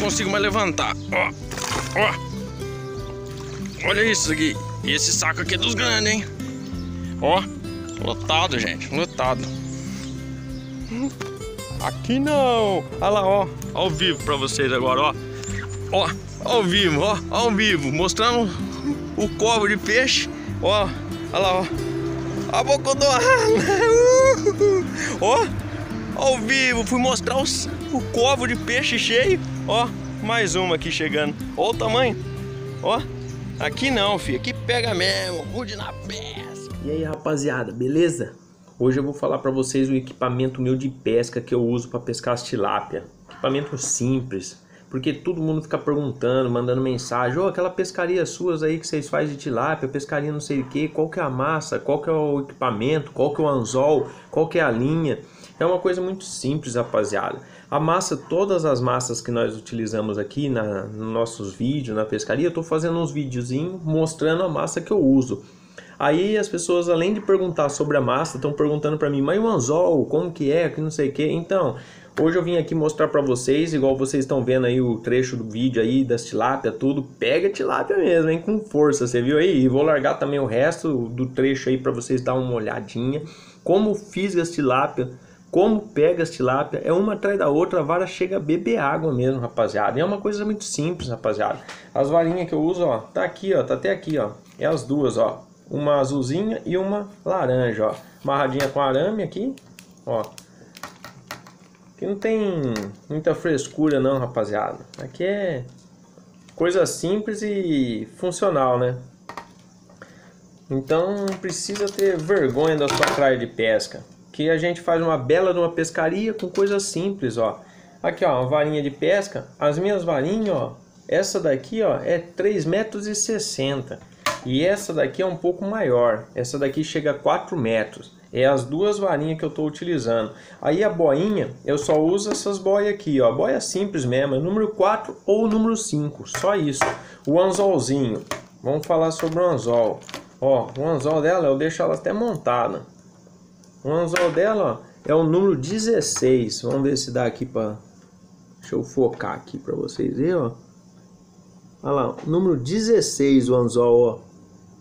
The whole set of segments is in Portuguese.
consigo mais levantar. Ó, ó. Olha isso aqui. E esse saco aqui é dos grandes, hein? Ó, lotado, gente, lotado. Aqui não. Olha lá, ó, ao vivo pra vocês agora, ó. Ó, ao vivo, ó, ao vivo, mostrando o covo de peixe. Ó, olha lá, ó. A boca do ó, ao vivo, fui mostrar o covo de peixe cheio. Ó, mais uma aqui chegando. Ó o tamanho. Ó, aqui não, filho, aqui pega mesmo, rude na pesca. E aí, rapaziada, beleza? Hoje eu vou falar pra vocês o equipamento meu de pesca que eu uso pra pescar as tilápia. Equipamento simples, porque todo mundo fica perguntando, mandando mensagem: ô, aquela pescaria suas aí que vocês fazem de tilápia, pescaria não sei o que, qual que é a massa, qual que é o equipamento, qual que é o anzol, qual que é a linha. É uma coisa muito simples, rapaziada. A massa, todas as massas que nós utilizamos aqui nos nossos vídeos, na pescaria, eu tô fazendo uns videozinhos mostrando a massa que eu uso. Aí as pessoas, além de perguntar sobre a massa, estão perguntando para mim: mas o anzol, como que é, que não sei o que. Então, hoje eu vim aqui mostrar para vocês, igual vocês estão vendo aí o trecho do vídeo aí das tilápia, tudo. Pega tilápia mesmo, hein, com força, você viu aí? E vou largar também o resto do trecho aí para vocês dar uma olhadinha. Como fisga as tilápia, como pega as tilápia, é uma atrás da outra, a vara chega a beber água mesmo, rapaziada. E é uma coisa muito simples, rapaziada. As varinhas que eu uso, ó, tá aqui, ó, tá até aqui, ó. É as duas, ó. Uma azulzinha e uma laranja, ó. Amarradinha com arame aqui, ó. Aqui não tem muita frescura não, rapaziada. Aqui é coisa simples e funcional, né? Então não precisa ter vergonha da sua praia de pesca, que a gente faz uma bela de uma pescaria com coisas simples, ó. Aqui, ó, uma varinha de pesca. As minhas varinhas, ó, essa daqui, ó, é 3,60 m. E essa daqui é um pouco maior. Essa daqui chega a 4 metros. É as duas varinhas que eu estou utilizando. Aí a boinha, eu só uso essas boias aqui, ó. Boia simples mesmo, é número 4 ou número 5. Só isso. O anzolzinho. Vamos falar sobre o anzol. Ó, o anzol dela, eu deixo ela até montada. O anzol dela, ó, é o número 16. Vamos ver se dá aqui para... Deixa eu focar aqui para vocês verem, ó. Olha lá, número 16 o anzol, ó.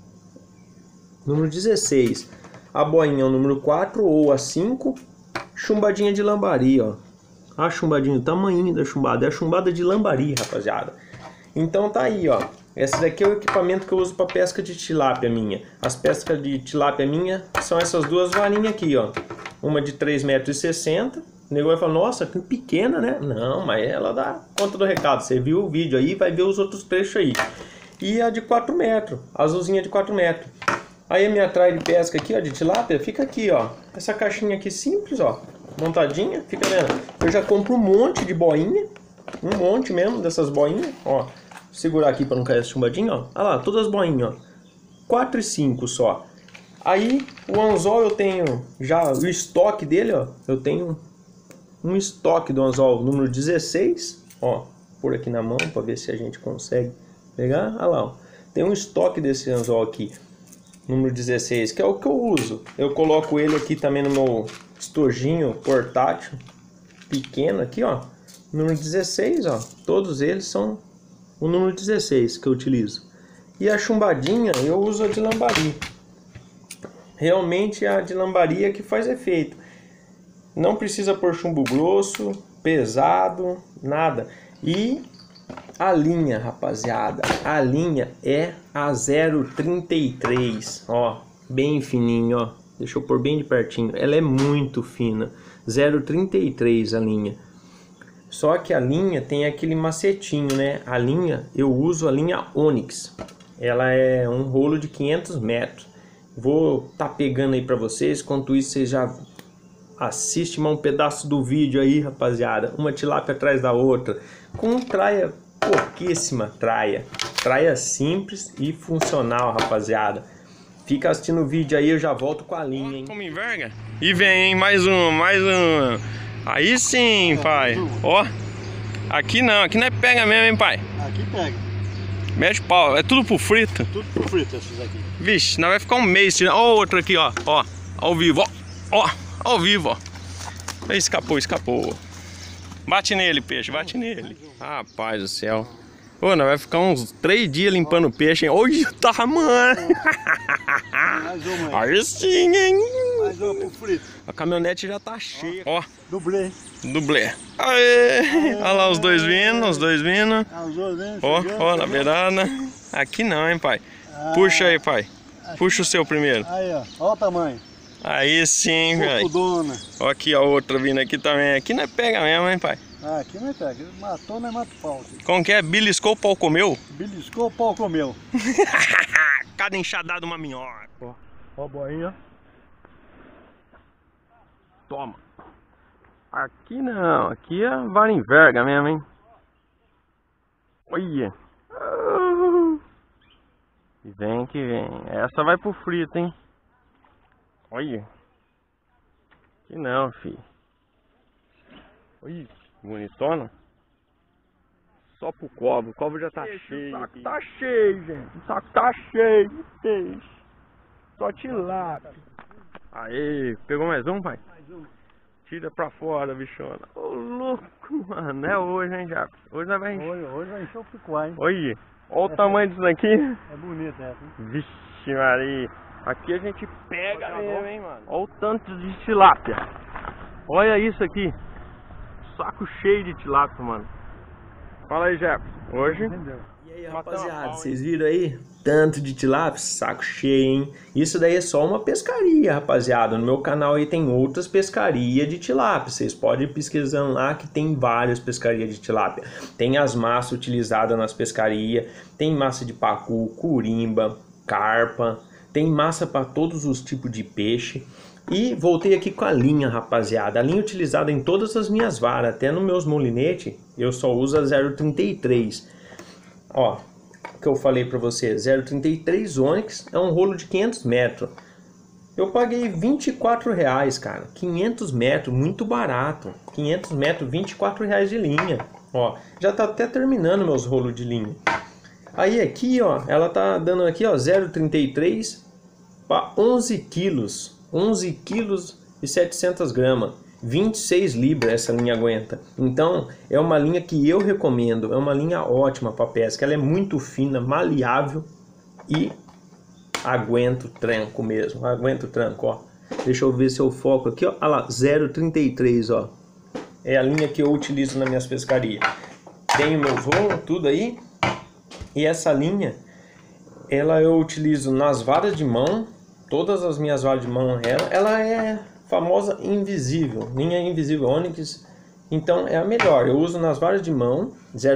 Número 16. A boinha é o número 4 ou a 5. Chumbadinha de lambari, ó. A chumbadinha, o tamanho da chumbada. É a chumbada de lambari, rapaziada. Então tá aí, ó. Esse daqui é o equipamento que eu uso para pesca de tilápia minha. As pescas de tilápia minha são essas duas varinhas aqui, ó. Uma de 3,60 m. O nego vai falar: nossa, que pequena, né? Não, mas ela dá conta do recado. Você viu o vídeo aí, vai ver os outros trechos aí. E a de 4 metros, a azulzinha de 4 metros. Aí a minha traia de pesca aqui, ó, de tilápia, fica aqui, ó. Essa caixinha aqui simples, ó, montadinha, fica vendo? Eu já compro um monte de boinha, um monte mesmo dessas boinhas, ó. Vou segurar aqui para não cair essa chumbadinha, ó. Olha lá, todas as boinhas, ó. 4 e 5 só. Aí o anzol eu tenho já o estoque dele, ó. Eu tenho um estoque do anzol número 16, ó. Por aqui na mão para ver se a gente consegue pegar. Olha lá, ó. Tem um estoque desse anzol aqui, número 16, que é o que eu uso. Eu coloco ele aqui também no meu estojinho portátil pequeno aqui, ó. Número 16, ó. Todos eles são o número 16 que eu utilizo. E a chumbadinha eu uso a de lambari. Realmente a de lambari é que faz efeito. Não precisa pôr chumbo grosso, pesado, nada. E a linha, rapaziada, a linha é a 0,33, ó, bem fininho, ó. Deixa eu pôr bem de pertinho. Ela é muito fina, 0,33 a linha. Só que a linha tem aquele macetinho, né? A linha, eu uso a linha Onyx. Ela é um rolo de 500 metros. Vou tá pegando aí pra vocês. Enquanto isso, vocês já assistem um pedaço do vídeo aí, rapaziada. Uma tilápia atrás da outra. Com traia, pouquíssima traia. Traia simples e funcional, rapaziada. Fica assistindo o vídeo aí, eu já volto com a linha, hein? Como enverga? E vem, hein? Mais um, mais um. Aí sim, pai. Ó, aqui não é pega mesmo, hein, pai? Aqui pega. Mexe pau, é tudo pro frito? Tudo pro frito esses aqui. Vixe, nós vai ficar um mês tirando. Ó, outro aqui, ó, ó, ao vivo, ó, ó, ao vivo, ó. Escapou, escapou. Bate nele, peixe, bate nele. Rapaz do céu. Pô, nós vai ficar uns 3 dias limpando o peixe, hein? Olha o tamanho! Aí sim, hein? Mais uma pro frito. A caminhonete já tá cheia. Ó, Dublê. dublê. Aê! Olha lá os dois vindo, os dois vindo. Ó, ó, na beirada. Aqui não, hein, pai? Puxa aí, pai. Puxa o seu primeiro. Aí, ó. Olha o tamanho. Aí sim, velho. Dona. Ó aqui a outra vindo aqui também. Aqui não é pega mesmo, hein, pai? Ah, aqui não é pega. Matou, não é mata o pau. Como que é? Beliscou, o pau comeu? Beliscou, o pau comeu. Cada enxadada uma minhoca. Ó a boinha. Toma. Aqui não. Aqui é vara em verga mesmo, hein? Olha. Que vem, que vem. Essa vai pro frito, hein? Olha. Que não, filho. Olha, bonitona. Só pro cobre. O cobre já tá cheio. O saco tá cheio, gente. O saco tá cheio de peixe. Só tilápia. Aê, pegou mais um, pai? Mais um. Tira pra fora, bichona. Ô, louco, mano. É hoje, hein, Jacques? Hoje nós vai encher. Hoje vai encher o picuá, hein? Olha. Olha o tamanho disso daqui. É bonito essa, hein? Vixe, Maria. Aqui a gente pega mesmo, hein, mano. Olha o tanto de tilápia. Olha isso aqui. Saco cheio de tilápia, mano. Fala aí, Jefferson. Hoje... Entendeu? E aí, rapaziada, vocês viram aí? Tanto de tilápia, saco cheio, hein? Isso daí é só uma pescaria, rapaziada. No meu canal aí tem outras pescarias de tilápia. Vocês podem ir pesquisando lá que tem várias pescarias de tilápia. Tem as massas utilizadas nas pescarias. Tem massa de pacu, curimba, carpa. Tem massa para todos os tipos de peixe. E voltei aqui com a linha, rapaziada. A linha utilizada em todas as minhas varas. Até nos meus molinetes eu só uso a 0,33. Ó, que eu falei pra você, 0,33 Onyx é um rolo de 500 metros. Eu paguei R$24, cara. 500 metros, muito barato. 500 metros, R$24 de linha. Ó, já tá até terminando meus rolos de linha. Aí aqui, ó, ela tá dando aqui, ó, 0,33 para 11 quilos. 11 quilos e 700 gramas. 26 libras essa linha aguenta. Então é uma linha que eu recomendo. É uma linha ótima para pesca. Ela é muito fina, maleável e aguenta o tranco mesmo. Aguenta o tranco, ó. Deixa eu ver se eu foco aqui, ó. Olha lá, 0,33, ó. É a linha que eu utilizo nas minhas pescarias. Tenho meus rolos, tudo aí. E essa linha, ela eu utilizo nas varas de mão. Todas as minhas varas de mão, ela é famosa invisível, linha invisível Onyx. Então é a melhor. Eu uso nas varas de mão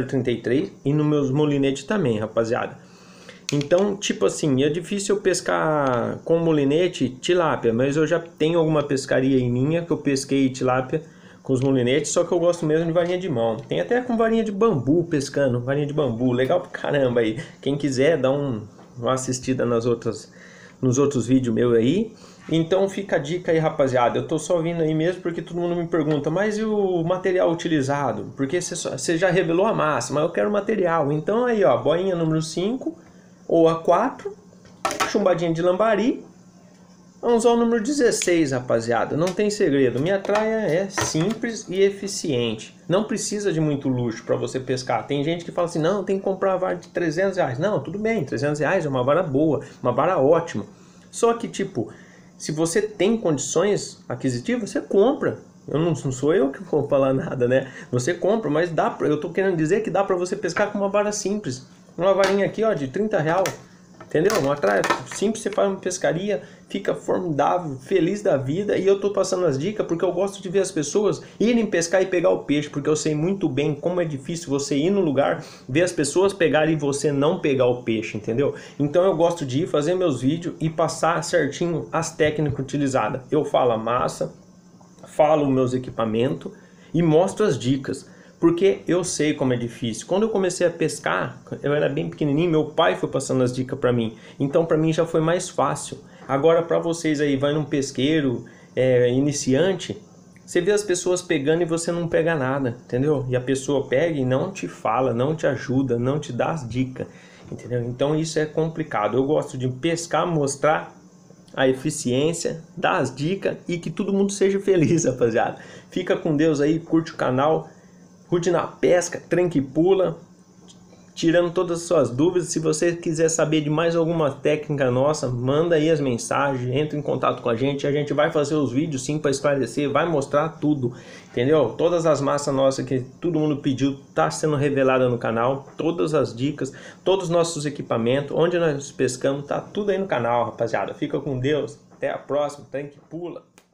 0,33 e nos meus molinetes também, rapaziada. Então, tipo assim, é difícil eu pescar com molinete tilápia, mas eu já tenho alguma pescaria em minha que eu pesquei tilápia com os molinetes, só que eu gosto mesmo de varinha de mão. Tem até com varinha de bambu pescando, varinha de bambu, legal pra caramba aí. Quem quiser dá uma assistida nos outros vídeos meus aí. Então fica a dica aí, rapaziada. Eu tô só vindo aí mesmo porque todo mundo me pergunta, mas e o material utilizado? Porque você já revelou a massa, mas eu quero material. Então aí, ó, boinha número 5 ou a 4, chumbadinha de lambari. Vamos ao número 16, rapaziada. Não tem segredo. Minha traia é simples e eficiente. Não precisa de muito luxo para você pescar. Tem gente que fala assim, não, tem que comprar uma vara de R$300. Não, tudo bem, R$300 é uma vara boa, uma vara ótima. Só que, tipo, se você tem condições aquisitivas, você compra. Não sou eu que vou falar nada, né? Você compra, mas dá pra, eu tô querendo dizer que dá para você pescar com uma vara simples. Uma varinha aqui, ó, de R$30. Entendeu? Uma traia simples, você faz uma pescaria, fica formidável, feliz da vida. E eu tô passando as dicas porque eu gosto de ver as pessoas irem pescar e pegar o peixe. Porque eu sei muito bem como é difícil você ir no lugar, ver as pessoas pegarem e você não pegar o peixe, entendeu? Então eu gosto de ir fazer meus vídeos e passar certinho as técnicas utilizadas. Eu falo a massa, falo meus equipamentos e mostro as dicas. Porque eu sei como é difícil. Quando eu comecei a pescar, eu era bem pequenininho, meu pai foi passando as dicas para mim. Então para mim já foi mais fácil. Agora para vocês aí, vai num pesqueiro iniciante, você vê as pessoas pegando e você não pega nada, entendeu? E a pessoa pega e não te fala, não te ajuda, não te dá as dicas, entendeu? Então isso é complicado. Eu gosto de pescar, mostrar a eficiência, dar as dicas e que todo mundo seja feliz, rapaziada. Fica com Deus aí, curte o canal. Rude na Pesca, Tranca e Pula, tirando todas as suas dúvidas. Se você quiser saber de mais alguma técnica nossa, manda aí as mensagens, entra em contato com a gente vai fazer os vídeos sim para esclarecer, vai mostrar tudo, entendeu? Todas as massas nossas que todo mundo pediu tá sendo revelada no canal, todas as dicas, todos os nossos equipamentos, onde nós pescamos, tá tudo aí no canal, rapaziada. Fica com Deus, até a próxima, Tranca e Pula.